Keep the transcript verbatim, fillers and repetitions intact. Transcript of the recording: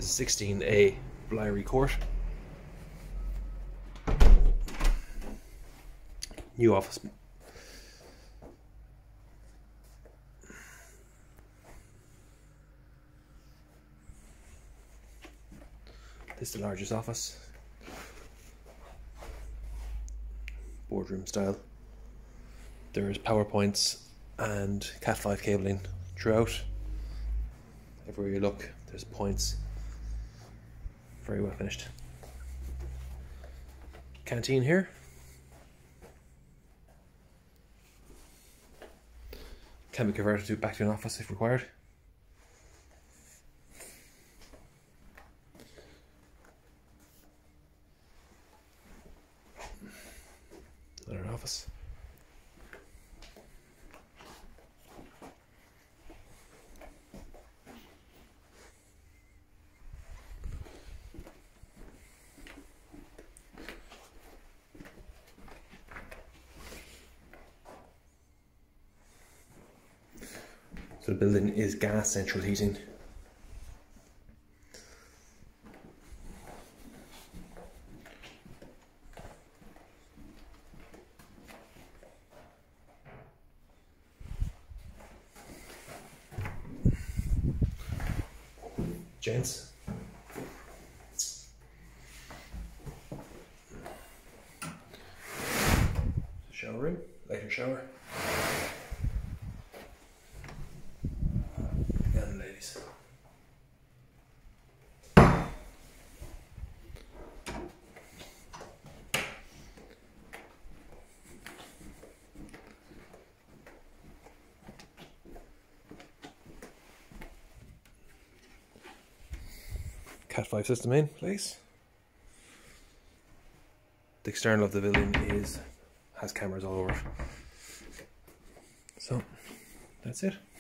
is sixteen A Blyery Court. New office. This is the largest office. Boardroom style. There's PowerPoints and cat five cabling throughout. Everywhere you look, there's points. Very well finished. Canteen here. Can be converted to back to an office if required. Another office. So the building is gas central heating. Gents. Shower room, later shower. And ladies. cat five system in place. The external of the building is has cameras all over. So that's it.